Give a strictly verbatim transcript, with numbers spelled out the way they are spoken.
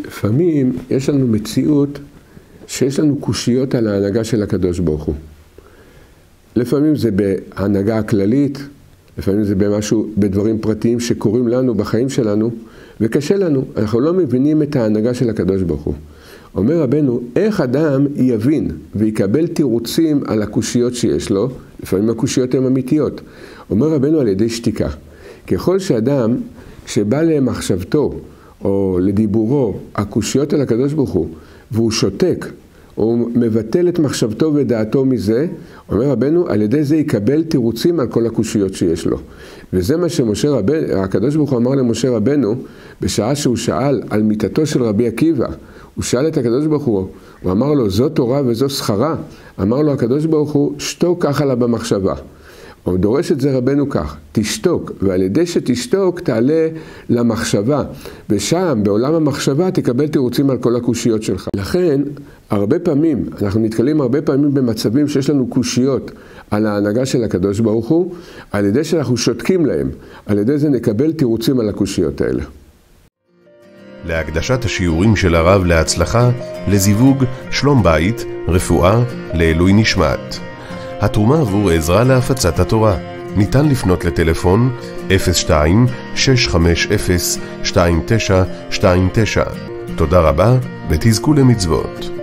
לפעמים יש לנו מציאות שיש לנו קושיות על ההנהגה של הקדוש ברוך הוא. לפעמים זה בהנהגה הכללית, לפעמים זה במשהו, בדברים פרטיים שקורים לנו בחיים שלנו, וקשה לנו, אנחנו לא מבינים את ההנהגה של הקדוש ברוך הוא. אומר רבנו, איך אדם יבין ויקבל תירוצים על הקושיות שיש לו, לפעמים הקושיות הן אמיתיות. אומר רבנו על ידי שתיקה. ככל שאדם, כשבא למחשבתו או לדיבורו, הקושיות על הקדוש ברוך הוא, והוא שותק, הוא מבטל את מחשבתו ודעתו מזה, אומר רבנו, על ידי זה יקבל תירוצים על כל הקושיות שיש לו. וזה מה שמשה רבנו, הקדוש ברוך הוא אמר למשה רבנו, בשעה שהוא שאל על מיתתו של רבי עקיבא, הוא שאל את הקדוש ברוך הוא, הוא אמר לו, זו תורה וזו שכרה. אמר לו הקדוש ברוך הוא, שתוק ככה לה במחשבה. הוא דורש את זה רבנו כך, תשתוק, ועל ידי שתשתוק תעלה למחשבה, ושם בעולם המחשבה תקבל תירוצים על כל הקושיות שלך. לכן, הרבה פעמים, אנחנו נתקלים הרבה פעמים במצבים שיש לנו קושיות על ההנהגה של הקדוש ברוך הוא, על ידי שאנחנו שותקים להם, על ידי זה נקבל תירוצים על הקושיות האלה. להקדשת השיעורים של הרב להצלחה, לזיווג, שלום בית, רפואה, לעילוי נשמת. התרומה עבור עזרה להפצת התורה. ניתן לפנות לטלפון אפס שתיים שש חמש אפס שתיים תשע שתיים תשע. תודה רבה ותזכו למצוות.